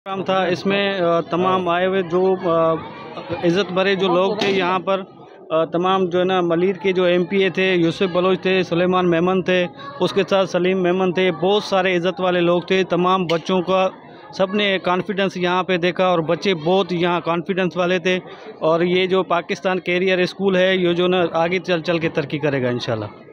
काम था। इसमें तमाम आए हुए जो इज़्ज़त भरे जो लोग थे यहाँ पर, तमाम जो है ना मलिर के जो एमपीए थे, यूसुफ बलोच थे, सुलेमान मेमन थे, उसके साथ सलीम मेमन थे, बहुत सारे इज़्ज़त वाले लोग थे। तमाम बच्चों का सब ने कॉन्फिडेंस यहाँ पे देखा और बच्चे बहुत यहाँ कॉन्फिडेंस वाले थे। और ये जो पाकिस्तान कैरियर स्कूल है, ये जो ना आगे चल के तरक्की करेगा इंशाल्लाह।